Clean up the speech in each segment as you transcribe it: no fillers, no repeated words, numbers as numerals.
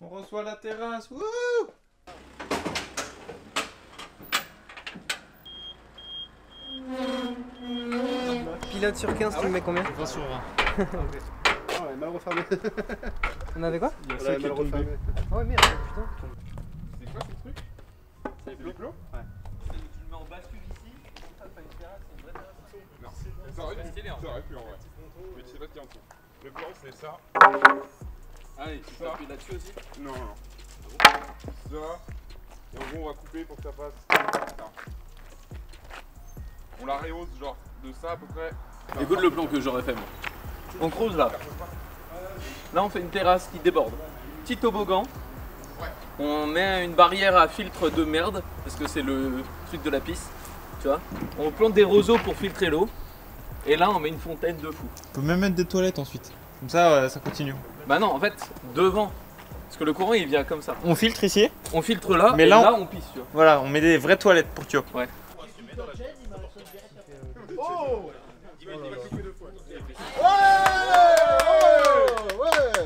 On reçoit la terrasse. Wouh! Pilote sur 15, tu me mets combien? 20 sur 20. Ah ouais, mal refermé. On avait quoi? Il y a On ça avait qui est mal tombé. refermé. Ah ouais, merde, putain. C'est quoi ce truc? C'est le plots? Ouais. Tu le mets en bascule ici, ça fait une terrasse, c'est une vraie terrasse. Merci. Ça aurait pu en vrai. Mais tu sais pas ce qu'il y a en dessous. Le plan c'est ça. Ah, et tu peux appuyer là-dessus aussi? Non, non. Ça. Et en gros on va couper pour que ça passe. Ça. On la rehausse genre de ça à peu près. Écoute le plan que j'aurais fait moi. On creuse là. Là on fait une terrasse qui déborde. Petit toboggan. On met une barrière à filtre de merde, parce que c'est le truc de la piste. Tu vois. On plante des roseaux pour filtrer l'eau. Et là on met une fontaine de fou. On peut même mettre des toilettes ensuite. Comme ça, ça continue. Bah non, en fait, devant. Parce que le courant il vient comme ça. On filtre ici. On filtre là, Mais et là, là on pisse, tu vois. Voilà, on met des vraies toilettes pour Thio. Ouais. Oh! Il va couper 2 fois. Ouais!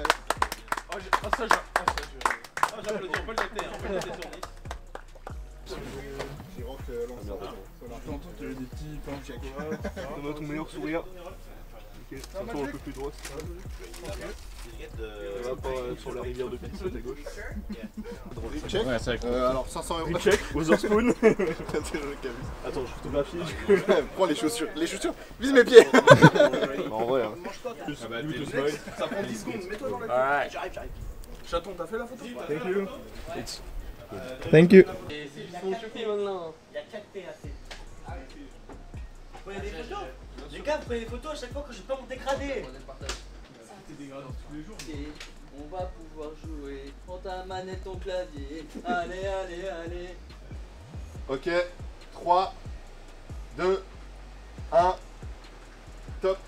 J'applaudis, on peut le noter, on peut le noter sur 10. J'ai rock l'ensemble. T'entends, tu as des petits pains au chocolat. On a ton meilleur sourire. Ok, ça tourne un peu plus droit. Ça va pas sur la rivière de Pisse à gauche. Check. Ouais, c'est vrai. Alors 500 €. Check, Wotherspoon. Attends, je photographie. Prends les chaussures. Les chaussures. Vise mes pieds. En vrai. Hein. Plus, lui, te smile. Ça prend 10 secondes, mets-toi dans la tête. J'arrive. Chaton, t'as fait la photo? Thank you. Thank you. Ils sont choqués maintenant. Il y a 4 TAC. Vous prenez des photos? Les gars, vous prenez des photos à chaque fois que je peux mon dégradé. On va pouvoir jouer. Prends ta manette, ton clavier. Allez, allez, allez. Ok. 3, 2, 1. Top.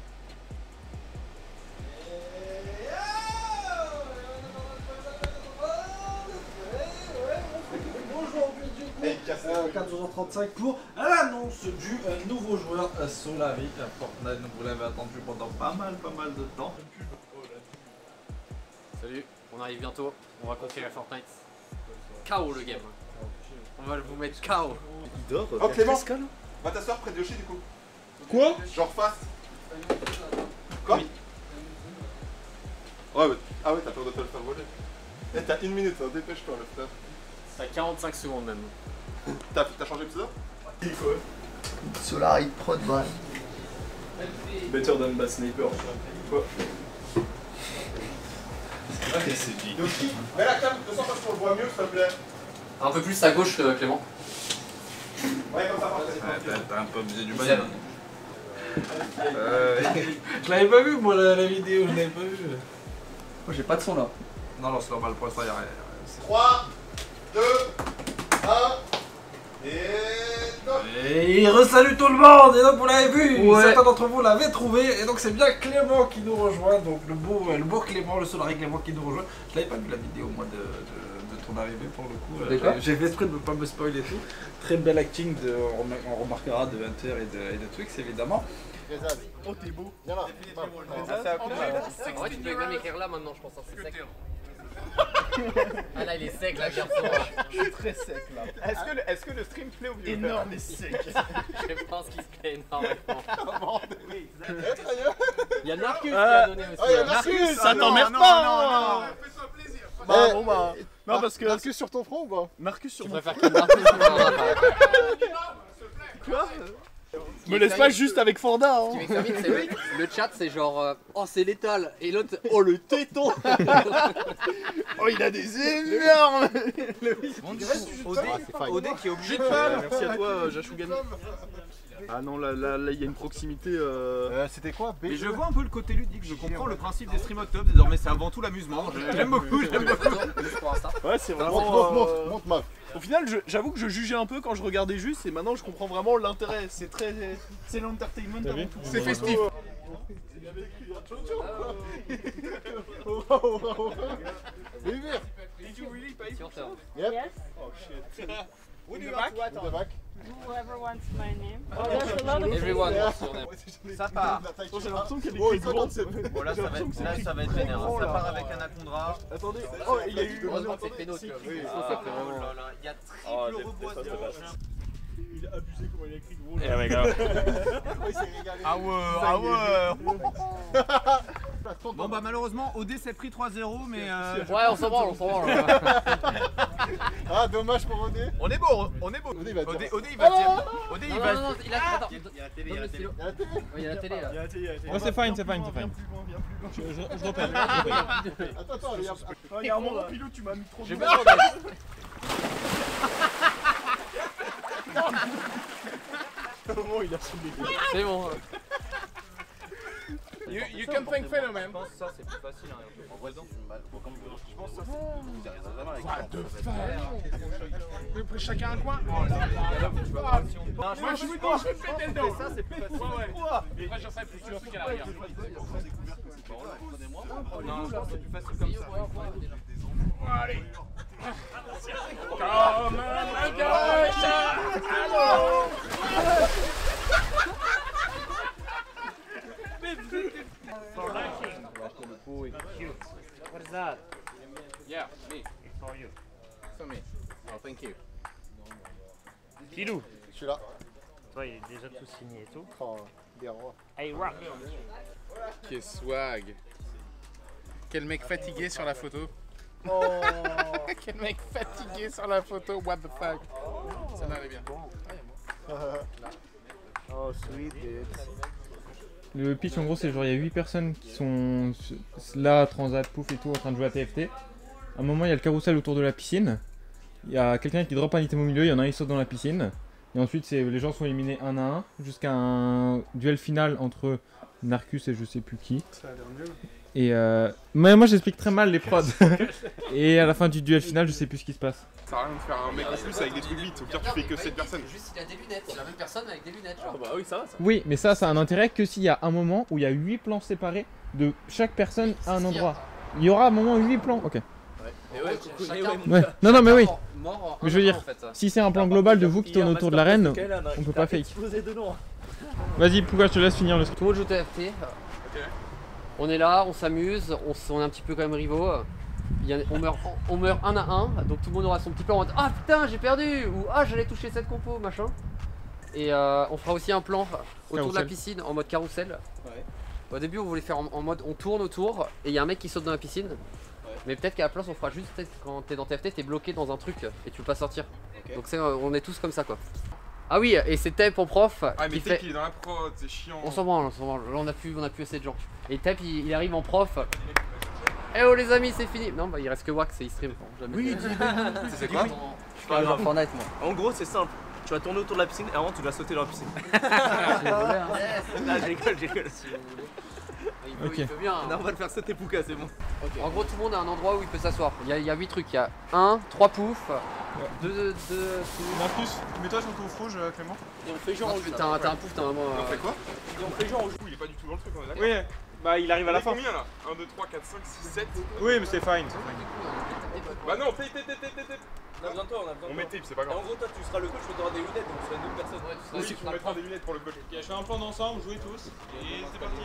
Bonjour, du coup, 14h35 pour l'annonce du nouveau joueur Solari. Fortnite, vous l'avez attendu pendant pas mal de temps. Salut, on arrive bientôt, on va conquérir Fortnite. KO le game. On va vous mettre KO. Il dort. Oh Clément, va t'asseoir près de Yoshi du coup. Quoi? Genre face. Quoi? Ouais, mais... Ah ouais, t'as peur de te le faire voler. Eh, t'as 1 minute, hein. Dépêche-toi le frère. C'est à 45 secondes même. T'as changé le pseudo? Solari Pro de balle. Better than Bad Sniper. Quoi? Yoshi, mets la cam de sorte à ce qu'on le voit mieux s'il te plaît. Un peu plus à gauche Clément. Ouais, comme ça parfait. T'as un peu abusé du Deuxième. Je l'avais pas vu, moi, la vidéo, je l'avais pas vu. Moi, j'ai pas de son là. Non, c'est normal, pour l'instant, y'a rien. 3, 2, 1. Et top. Et il resalue tout le monde, et donc vous l'avez vu, Ouais. certains d'entre vous l'avaient trouvé, et donc c'est bien Clément qui nous rejoint, donc le beau Clément, le Solari Clément qui nous rejoint. Je l'avais pas vu la vidéo moi de ton arrivée pour le coup. D'accord. J'ai fait exprès de ne pas me spoiler et tout. Très bel acting, on remarquera de Hunter et de Twix évidemment. Oh t'es beau. Viens là. En vrai tu peux même écrire là maintenant je pense, hein, c'est sec. Ah là il est sec là garçon. Je suis très sec là. Est-ce que le stream plaît au vieux? Énorme et sec. Je pense qu'il se plaît énormément. Il y a Narcus qui Ah. a donné aussi. Oh y'a Marcus. Ça t'emmerde pas. Fais-toi plaisir. Bah bon bah. Non Non parce que Marcus sur ton front ou pas? Marcus sur Tu mon préfères que Narcus quoi? Me laisse pas juste avec Forda Ce qui m'examine, c'est le chat, c'est genre oh c'est létal et l'autre oh le téton. Oh il a des énormes. Odé qui est obligé de faire. Merci à toi Jashugami. Ah non là il y a une proximité C'était quoi? Mais je vois un peu le côté ludique, je comprends le principe des stream octobre, désormais c'est avant tout l'amusement. J'aime beaucoup, j'aime beaucoup. Ouais c'est vraiment Monte Mav. Au final j'avoue que je jugeais un peu quand je regardais juste et maintenant je comprends vraiment l'intérêt. C'est l'entertainment avant tout. C'est festif. River. Sur terre. Yep. Yes. Oh shit. Would you back? Whoever wants my name. Oh, there's a lot of everyone wants your name. Ça part. Oh, J'ai l'impression qu'elle Oh, est il grande. Bon, là, ça va être vénère. Ça part avec un Acondra. Attendez. Oh, il y a eu. Heureusement que c'est péno, tu vois. Ça fait vraiment. Il y a triple reboisement. Il a abusé comment il a écrit gros. Yeah, my God. Il s'est régalé. Ah ouais. Bon bah malheureusement OD s'est pris 3-0 mais Ouais, on s'en branle. Ah, dommage pour OD. On est beau, on est beau. OD, il va dire. OD il va dire. OD il va. Non, il a. Attends. Il y a la télé, il y a la télé. Il y a la télé. Il y a la télé là. Oh, c'est fine, c'est fine. Viens plus loin. Je repère. Attends, il y a. Il y a un moment, Pilou, tu m'as mis trop de J'ai temps. besoin Comment il a soulevé. C'est bon. You can thank Phenomen. Je pense que ça c'est plus facile. En vrai, c'est mal. Je pense que ça c'est. Chacun un coin. Moi je veux péter le dos. Ça c'est plus facile. Après j'en sais plus sûr qu'à l'arrière. Non, je pense que c'est plus facile comme ça. Allez. Comme un gauche. What is that? Yeah, me. It's for you. For me. Oh, thank you. Pilou. Je suis là. Toi, il est déjà tout signé et tout. Oh, des rois. Hey, rock. Quel swag. Quel mec fatigué sur la photo. Oh. Quel mec fatigué sur la photo. What the fuck. Ça m'allait bien. Oh, sweet dude. Le pitch en gros c'est genre il y a 8 personnes qui sont là, Transat, Pouf et tout en train de jouer à TFT. À un moment il y a le carrousel autour de la piscine. Il y a quelqu'un qui drop un item au milieu, il y en a un qui saute dans la piscine. Et ensuite les gens sont éliminés un à un jusqu'à un duel final entre Narcus et je sais plus qui. Ça a l'air nul. Et mais moi j'explique très mal les prods. Et à la fin du duel final je sais plus ce qui se passe. Ça sert à rien de faire un mec en plus avec des trucs vite, au pire tu fais que 7 personnes. Juste il a des lunettes, c'est la même personne avec des lunettes genre. Bah oui, ça va ça. Oui mais ça a un intérêt que s'il y a un moment où il y a 8 plans séparés de chaque personne à un endroit. Il y aura à un moment 8 plans, ok. Mais ouais, tu connais ouais. Ouais. Non mais oui. Mort Mais je veux dire, en fait. si c'est un plan global de vous qui tourne autour de l'arène, on peut pas fake. Vas-y, pourquoi je te laisse finir le Tout le monde joue TFT. On est là, on s'amuse, on est un petit peu quand même rivaux. On meurt un à un, donc tout le monde aura son petit plan en mode ah putain j'ai perdu ou ah j'allais toucher cette compo machin. Et on fera aussi un plan autour de la piscine en mode carrousel. Ouais. Au début on voulait faire en mode on tourne autour et il y a un mec qui saute dans la piscine. Mais peut-être qu'à la place on fera juste peut-être quand t'es dans TFT t'es bloqué dans un truc et tu peux pas sortir. Okay. Donc on est tous comme ça quoi. Ah oui et c'est Tape en prof Ah mais qui fait... il est dans la prod, c'est chiant. On s'en branle, là on a plus assez de gens. Et Tape il arrive en prof. Eh oh les amis c'est fini. Non bah il reste que Wax et il stream. Jamais. Oui, C'est quoi? Je parle de Fortnite moi. En gros c'est simple. Tu vas tourner autour de la piscine et avant tu dois sauter dans la piscine. Je rigole. Il peut bien. Non, on va le faire sauter Pouka, c'est bon. En gros tout le monde a un endroit où il peut s'asseoir. Il y a 8 trucs. Il y a 1, 3 poufs, 2 Marcus, mets-toi sur le pouf rouge Clément. Et on fait genre on joue. T'as un pouf, t'as un moment. On fait quoi? Et on fait genre on joue. Il est pas du tout dans le truc, on est d'accord? Oui, bah il arrive à la fin. Combien là? 1, 2, 3, 4, 5, 6, 7. Oui, mais c'est fine. Bah non, tape. On a besoin de toi, on a besoin de toi. On met tape, c'est pas Et en grave. gros, toi, tu seras le coach, tu auras des lunettes, donc tu seras une autre personne. Oui, tu mettras des lunettes pour le coach. Ok, je fais un plan d'ensemble, jouez tous. Et c'est parti.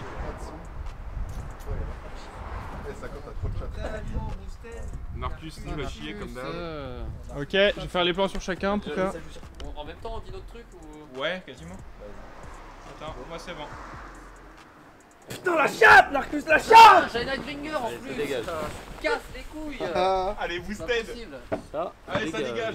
Ça compte à trop de chat. Narcus, tu vas chier comme d'hab. Ok, je vais faire les plans sur chacun pour que. En même temps on dit notre truc ou. Ouais, quasiment. Attends, moi c'est bon. Putain la chatte, Narcus la chatte. Ah, j'ai Nightbringer en plus. dégage. Casse les couilles. Allez, C'est pas boosted. possible. Allez, ça dégage.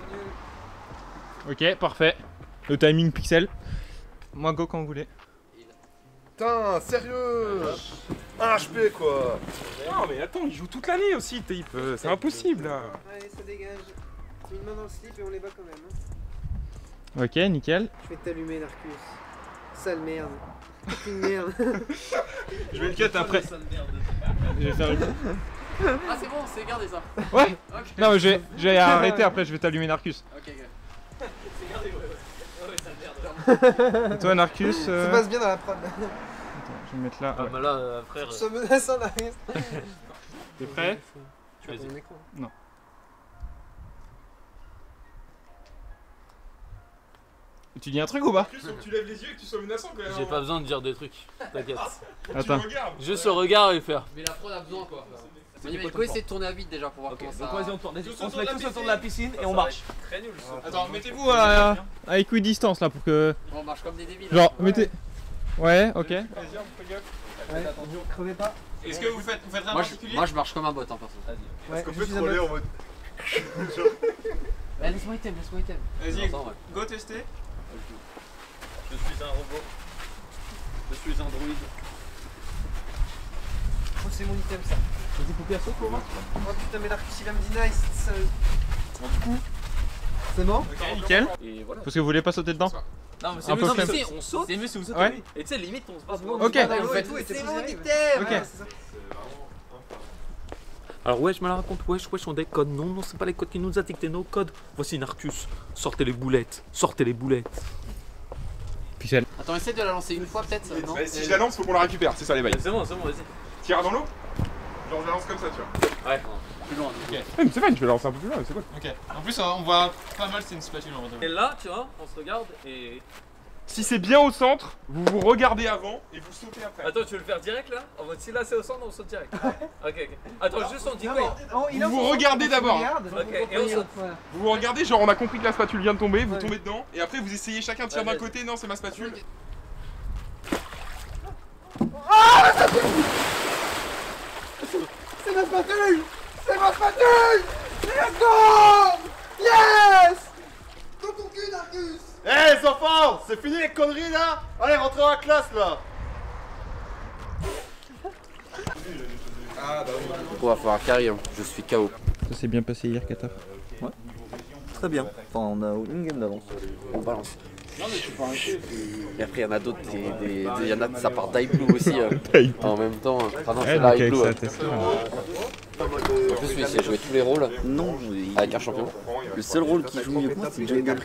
Ok, parfait. Le timing pixel. Moi go quand vous voulez. Putain, sérieux? Un HP quoi. Non mais attends, il joue toute l'année aussi, tape. C'est impossible là. Allez, ça dégage. Une main dans le slip et on les bat quand même. Hein. Ok, nickel. Je vais t'allumer, Narcus. Sale merde. Une merde. Je vais le cut après. Je vais faire le... Ah c'est bon, c'est gardé ça. Ouais. Ok. Non mais je vais arrêter après, je vais t'allumer Narcus. Ok. C'est gardé, ouais, ça merde. Et toi Narcus Ça passe bien dans la prod. Attends, je vais me mettre là. Ah Ouais. bah là frère. Ça menaçant Narcus. T'es prêt? Tu as ton écran. Non. Tu dis un truc ou pas? Faut que tu lèves les yeux et que tu sois menaçant quand même. J'ai pas besoin de dire des trucs, t'inquiète. Attends. Juste ce regard et faire. Mais la prod a besoin quoi. Il faut essayer de tourner à vite déjà pour voir comment ça. Donc vas-y, on tourne. On se met tous autour de la piscine et on marche. Très nul. Attends, mettez-vous à équidistance là pour que. On marche comme des débiles. Genre, mettez. Ouais, ok. Ouais, crevez pas. Est-ce que vous faites rien particulier? Moi je marche comme un bot hein perso. Ouais, Est-ce qu'on peut troller en mode. Laisse-moi item, laisse-moi item. Vas-y, go tester. Je suis un robot. Je suis un droïde. Oh, c'est mon item ça. Vas-y, poupée à saut pour moi. Oh putain, mais l'arc il va me dire nice. C'est bon? Ok, Nickel. Et voilà. Parce que vous voulez pas sauter dedans? Non, mais Un c'est peu mieux, flemme. si on saute. C'est mieux si vous sautez. Ouais. Et tu sais, limite, on se passe. Ok. C'est mon item. Ok. Alors wesh, me la raconte, wesh, on décode. Non, non, c'est pas les codes qui nous a dicté nos codes. Voici Narcus. Sortez les boulettes. Sortez les boulettes. Puis elle. Attends, essaie de la lancer une fois peut-être. Non. Si je la lance, faut qu'on la récupère, c'est ça les bails. C'est bon, vas-y. Tire dans l'eau. Genre je la lance comme ça, tu vois. Ouais. Plus loin. Ok. Mais c'est fine, je vais la lancer un peu plus loin, c'est cool. Ok. En plus, on voit pas mal, c'est une spatule en vrai. Et là, tu vois, on se regarde et. Si c'est bien au centre, vous vous regardez avant et vous sautez après. Attends, tu veux le faire direct là? En mode si là c'est au centre, on saute direct. Ok. Attends, juste on dit oui. Vous vous regardez d'abord. Ok, et on saute. Vous vous regardez, genre on a compris que la spatule vient de tomber, vous tombez dedans et après vous essayez chacun de tirer d'un côté. Non, c'est ma spatule. C'est ma spatule. C'est ma spatule. Let's go. Yes. Dans ton cul, Narcus. Eh les enfants, c'est fini les conneries là. Allez, rentrez dans la classe là. On va faire un carry, hein. Je suis KO. Ça s'est bien passé hier, Qatar. Très bien. Enfin, on a une game d'avance. On balance. Et après, il y en a d'autres, il y en a ça part d'Iblue aussi en même temps. Ah non, c'est là Iblue. En plus, lui, il sait jouer tous les rôles. Non, avec un champion. le seul rôle qui joue mieux que moi, c'est Jungle.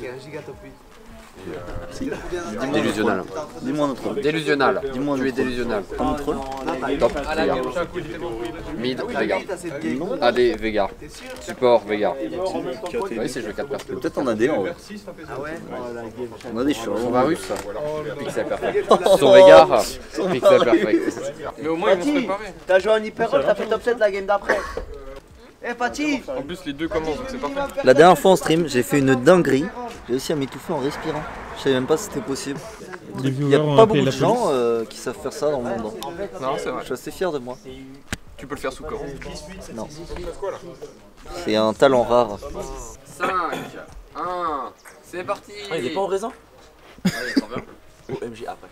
Délusionnal. Dis-moi un autre rôle. Délusionnal. Dis-moi un Tu es autre rôle. délusionnal. Un autre rôle. Top, Veigar. Mid, Veigar. AD, Veigar. Support, Veigar. Oui, c'est joué 4 personnes. Peut-être en AD en vrai. On a des choses. Son Varus, Pixel Perfect. Son Veigar, Pixel Perfect. Mais au moins ils vont se préparer. T'as joué un hyper roll, t'as fait top 7 la game d'après. Eh Pati! En plus les deux commencent donc c'est parfait. La dernière fois en stream, j'ai fait une dinguerie. J'ai réussi à m'étouffer en respirant. Je savais même pas si c'était possible. Il n'y a pas beaucoup de gens qui savent faire ça dans le monde. Non, c'est vrai. Je suis assez fier de moi. Tu peux le faire sous corps. Non. C'est un talent rare. 5, 1, c'est parti. Ah, il est pas en raisin? Ouais, il est trop bien. OMG après.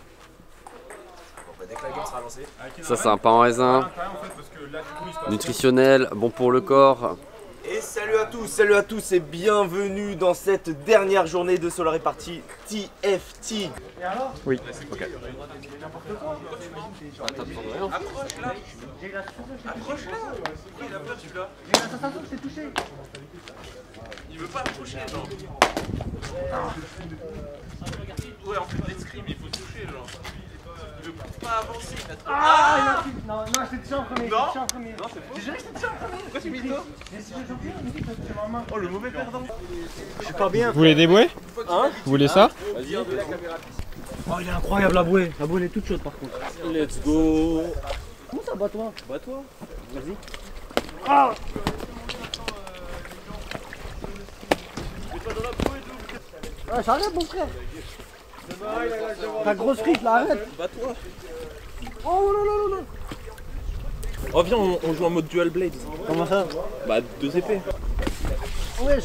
Ça, c'est un pain en raisin. Nutritionnel, bon pour le corps. Et salut à tous et bienvenue dans cette dernière journée de Solary Party TFT. Oui. Ok. Approche-la. Il a peur celui-là. Il veut pas approcher genre. Ouais, en fait, let's scream, il faut toucher genre. Il veut pas avancer. Ah, non, j'étais déjà en premier. Non, j'étais en premier. non, c'est faux. J'ai jamais été déjà en premier. Pourquoi tu mytho? Mais si j'ai champion, il me dit que tu m'en main. Oh, le mauvais perdant. Je suis pas bien. Vous voulez des bouées? Hein? Vous voulez ça? Vas-y, on la caméra. Oh, il est incroyable la bouée. La bouée elle est toute chaude par contre. Let's go. Comment ça, bat-toi? Bats-toi. Vas-y. Ah! Ouais, j'arrête mon frère. Ta grosse frite là, arrête. Bats-toi. Oh là là là là. Oh viens, on joue en mode dual blade. Comment ça? Bah 2 épées. Wesh.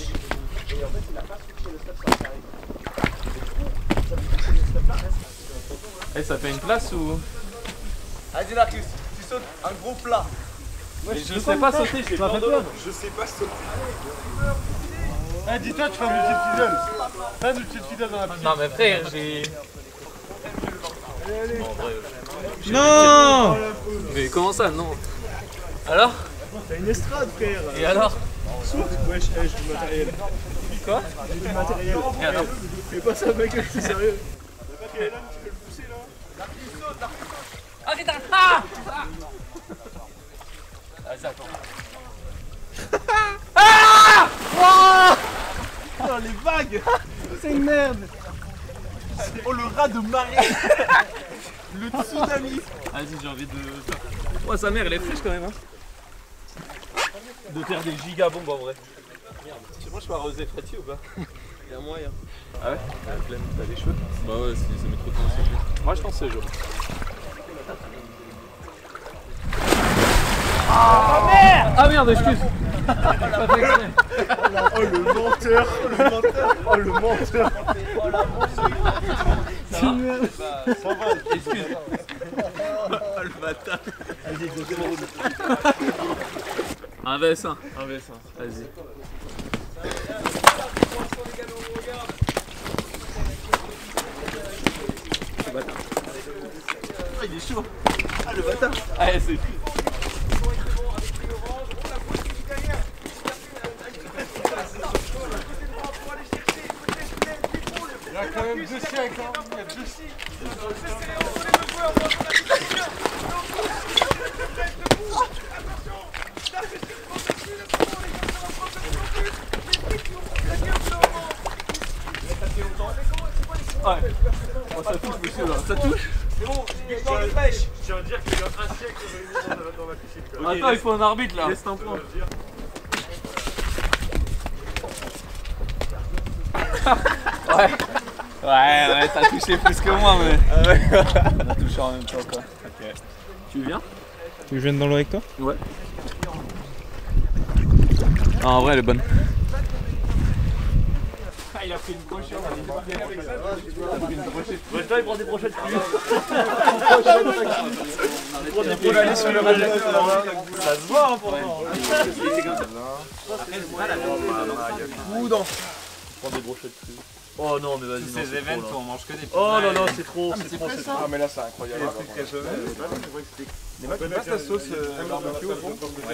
Eh, ça fait une place ou? Vas-y Narcus, tu sautes un gros plat. Mais je sais pas sauter, j'ai peur de l'eau. Je sais pas sauter. Eh, dis-toi, tu fais un multi-fiddle. Fais un multi-fiddle dans la piscine. Non mais frère, j'ai... Non! Mais comment ça, non? Alors? T'as une estrade, frère. Et alors? Saute. Wesh, j'ai du matériel. Quoi? J'ai du matériel. Et alors? Fais pas ça, mec, c'est sérieux. Ah putain! Ah! Vas-y, attends. Oh, les vagues. C'est une merde. Oh le rat de marée. Le tsunami. Vas-y, j'ai envie de faire. Oh, sa mère, elle est fraîche quand même. Hein. De faire des gigabombes en vrai. Tu sais, moi je peux arroser Freddy ou pas? Y'a moyen. Ah ouais? T'as des cheveux? Bah ouais, ça met trop de temps à sécher. Moi je pense que c'est jaune. Ah merde, excuse. Oh le menteur. Oh le menteur. Excuse. Oh le bâtard. Un VS1. Vas-y. Le bâtard. Ah, il est chaud. Ah le bâtard. Allez, c'est. Il y a quand même 2 siècles, hein. Il y a 2 siècles. Ouais. Oh, ça touche, monsieur, là. Ça touche? C'est bon, dans le pêche. Je tiens à dire qu'il y a 1 siècle dans ma piscine. Attends, il faut un arbitre là. Laisse un point. Ouais, t'as touché plus que moi, mais. Ah ouais. On a touché en même temps, quoi. Ok. Tu viens? Tu veux que je vienne dans l'eau avec toi? Ouais. Ah, en vrai, elle est bonne. Ah, il a pris une brochette. Toi, il prend des brochettes plus. Il faut aller sur le radiateur. Ça se voit, hein, pourtant. Oudon. Je prends des brochettes plus. Oh non, mais vas-y. Tous ces événements, on mange que des petits. Oh non, non, c'est trop. C'est trop. Ah, mais là, c'est incroyable. Les mecs, ils mettent la sauce barbecue au fond.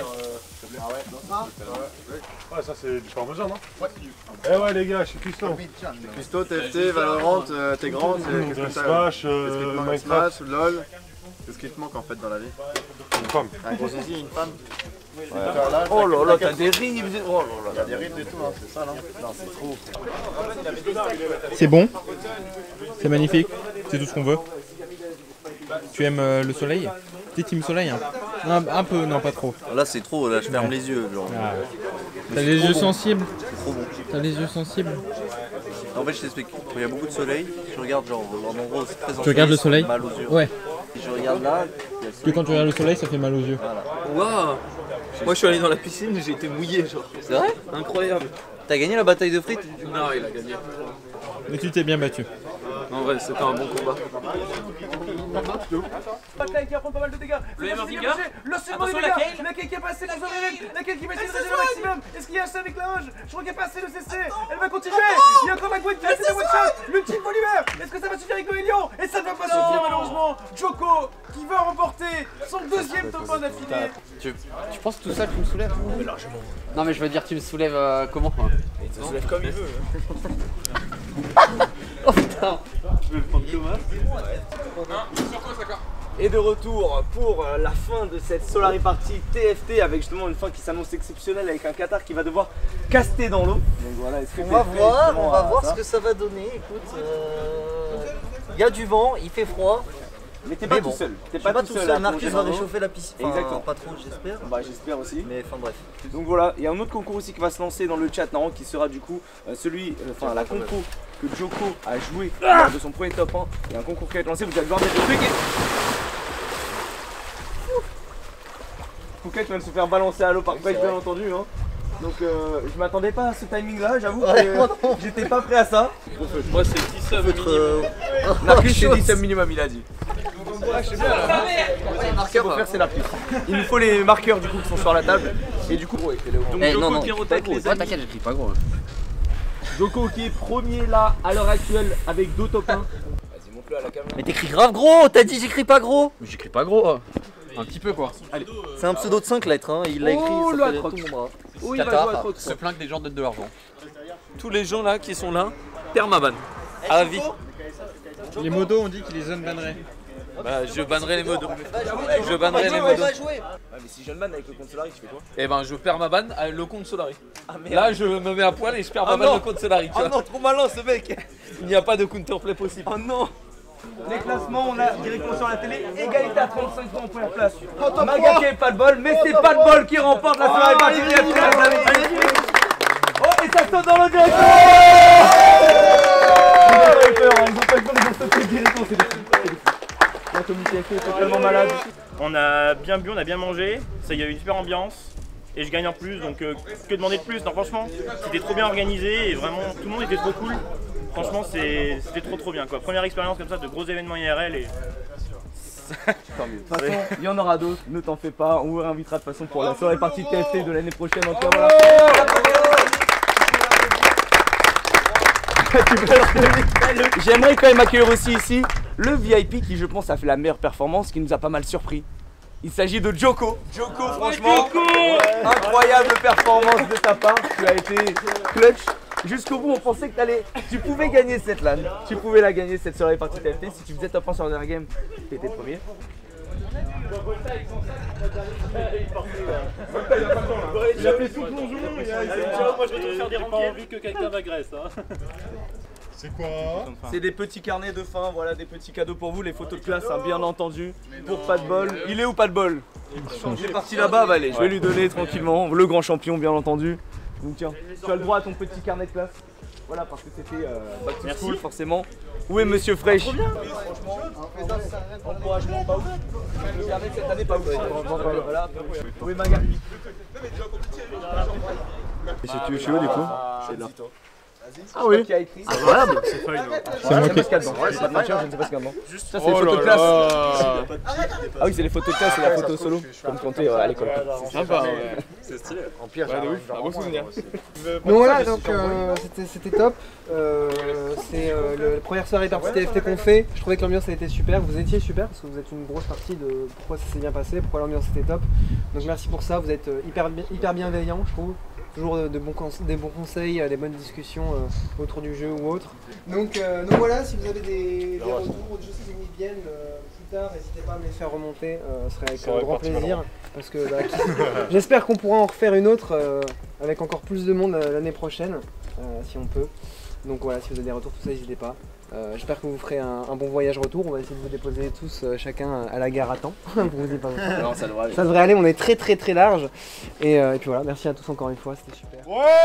Ouais, ça c'est du parmesan, non? Ouais. Eh ouais, les gars, je suis Custo. Custo, TFT, Valorant, t'es grand, qu'est-ce que t'as? Smash, Smash, LOL. Qu'est-ce qui te manque en fait dans la vie? Une femme. Un gros zizi, une femme. Oh là là, t'as des ribs. Oh là là. T'as des ribs et tout, hein, c'est ça, non? Non, c'est trop. C'est bon. C'est magnifique. C'est tout ce qu'on veut. Tu aimes le soleil? T'es team soleil hein? Un peu, non pas trop. Là c'est trop, là je ferme les yeux. Genre. Ah. T'as les yeux sensibles? C'est trop bon. T'as les yeux sensibles? En fait je t'explique, quand il y a beaucoup de soleil, je regarde genre en gros c'est très Tu regardes le soleil? mal aux yeux. Ouais. Et je regarde là. Que quand tu regardes le soleil ça fait mal aux yeux. Voilà. Waouh. Moi je suis allé dans la piscine et j'ai été mouillé genre. C'est vrai? Incroyable. T'as gagné la bataille de frites? Non, il a gagné. Mais tu t'es bien battu. En vrai, c'était un bon combat. Bataille qui va prendre pas mal de dégâts. Vous avez marqué gars? Lancez-moi les dégâts. Laquelle qui a passé la zone laquelle qui va essayer de régénérer au maximum. Est-ce qu'il y a assez avec la hache? Je crois qu'elle a passé le CC. Elle va continuer. Il y a encore ma Gwen qui a fait des one-shot. L'ultime polymère. Est-ce que ça va suffire avec Noélion? Et ça ne va pas suffire malheureusement. Joko qui va remporter son 2e top 1 d'affilée. Tu penses que tout ça tu me soulèves? Non mais je veux dire tu me soulèves comment? Il te soulève comme il veut. Oh putain. Je vais le prendre Thomas. Et de retour pour la fin de cette Solari Party TFT avec justement une fin qui s'annonce exceptionnelle avec un Qatar qui va devoir caster dans l'eau. Donc voilà, on va voir ce que ça va donner. Écoute, il y a du vent, il fait froid. Mais t'es pas tout seul. T'es pas tout seul. Marcus va réchauffer la piscine. Exactement. Pas trop, j'espère. Bah j'espère aussi. Mais enfin bref. Donc voilà, il y a un autre concours aussi qui va se lancer dans le chat Naran qui sera du coup la concours que Joko a joué lors de son premier top 1. Il y a un concours qui va être lancé, vous allez devoir mettre le truc. Fouquet va se faire balancer à l'eau par Pêche bien entendu hein. Donc je m'attendais pas à ce timing là, j'avoue que j'étais pas prêt à ça. Moi c'est 10 subs minimum. Marcus c'est 10 subs minimum il a dit. Les marqueurs faire c'est la pire. Il nous faut les marqueurs du coup qui sont sur la table. Et du coup donc Joko qui rotate les amis. T'inquiète j'écris pas gros. Joko qui est premier là à l'heure actuelle avec 2 top 1. Vas-y monte-le à la caméra. Mais t'écris grave gros, t'as dit j'écris pas gros. J'écris pas gros. Un petit peu quoi. Allez. C'est un pseudo de 5 lettres, hein. Il l'a écrit, ça fait tout mon bras. Oh, il va jouer à Troc. Se plaint que les gens donnent de l'argent. Tous les gens là qui sont là, permaban. À vie. Les modos ont dit qu'ils les unbanneraient. Bah, je bannerai les modes. Je bannerai les modes. Ouais, mais si je le banne avec le compte Solari, tu fais quoi? Eh ben, je perds ma banne avec le compte Solari. Là, je me mets à poil et je perds ma banne le compte Solari. Oh non, trop malin ce mec. Il n'y a pas de counterplay possible. Oh non. Les classements, on a directement sur la télé, égalité à 35 points en première place. Magaké, pas de bol, mais c'est pas de bol qui remporte la Solari Party TFT. Oh, et ça saute dans le direct. Ils ont pas eu peur, ils ont sauté directement, c'est des fous. La communauté TFT est totalement malade. On a bien bu, on a bien mangé, ça y a eu une super ambiance. Et je gagne en plus, donc que demander de plus? Non, franchement, c'était trop bien organisé et vraiment tout le monde était trop cool. Franchement, c'était trop bien quoi. Première expérience comme ça de gros événements IRL et. Tant mieux. De toute façon, il y en aura d'autres, ne t'en fais pas. On vous réinvitera de toute façon pour la soirée partie TFT de l'année prochaine. En tout cas, voilà. J'aimerais quand même accueillir aussi ici le VIP qui, je pense, a fait la meilleure performance, qui nous a pas mal surpris. Il s'agit de Djoko. Djoko, franchement, incroyable performance de ta part. Tu as été clutch. Jusqu'au bout, on pensait que tu pouvais gagner cette LAN. Tu pouvais la gagner cette soirée partie TFT. Si tu faisais top 1 sur le game, tu étais premier. Il a fait tout plongeon. Moi, je retourne faire des rangs. J'ai pas envie que quelqu'un m'agresse. C'est quoi? C'est des petits carnets de fin, voilà, des petits cadeaux pour vous, les photos de classe, hein, bien entendu. Pour pas de bol. Il est où pas de bol? Il est parti là-bas, bah allez, je vais lui donner tranquillement. Le grand champion, bien entendu. Donc tiens, tu as le droit à ton petit carnet de classe. Voilà, parce que c'était back to school, forcément. Où est Monsieur Fresh? Franchement, encouragement pas ouf. Le carnet de cette année pas ouf. Voilà. Où est Maga? Et c'est tu chez où du coup? C'est là. Ah oui. Incroyable. C'est feuille. C'est moi qui ai dedans. Je vais pas te mentir, je ne sais pas ce qu'il y a dedans. Ça c'est les photos de classe. Ah oui, c'est les photos de classe et la photo solo. Comme quand t'es à l'école. C'est sympa, ouais. C'est stylé. En pire, Ouais, de ouf, un beau souvenir. Donc voilà, donc c'était top. C'est la première soirée partie TFT qu'on fait. Je trouvais que l'ambiance a été super. Vous étiez super parce que vous êtes une grosse partie de pourquoi ça s'est bien passé, pourquoi l'ambiance était top. Donc merci pour ça. Vous êtes hyper bienveillants, je trouve. Toujours des bons conseils, des bonnes discussions autour du jeu ou autre. Donc voilà, si vous avez des retours ou des choses qui vous viennent plus tard, n'hésitez pas à me les faire remonter, ce serait avec grand plaisir. Parce que j'espère qu'on pourra en refaire une autre avec encore plus de monde l'année prochaine, si on peut. Donc voilà, si vous avez des retours, tout ça, n'hésitez pas. J'espère que vous ferez un bon voyage retour. On va essayer de vous déposer tous chacun à la gare à temps. Non, ça devrait aller. Ça devrait aller, on est très large. Et puis voilà, merci à tous encore une fois, c'était super.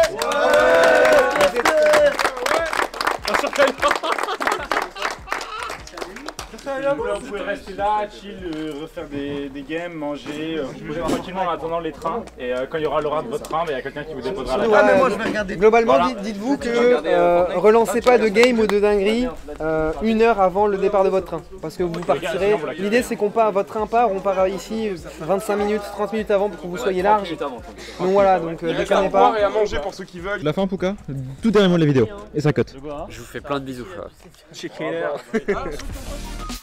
On pouvait rester là, chill, refaire des games, manger, bouger tranquillement en attendant les trains. Et quand il y aura l'horaire de votre train, il y a quelqu'un qui vous déposera là. Globalement, dites-vous que relancez pas de game ou de dinguerie 1 heure avant le départ de votre train. Parce que vous partirez. L'idée c'est qu'on part, votre train part, on part ici 25 minutes, 30 minutes avant pour que vous soyez large. Donc voilà, donc déconnez pas. Et à manger pour ceux qui veulent. La fin, Pouka, tout dernièrement de la vidéo. Et ça cote. Je vous fais plein de bisous. Check it out.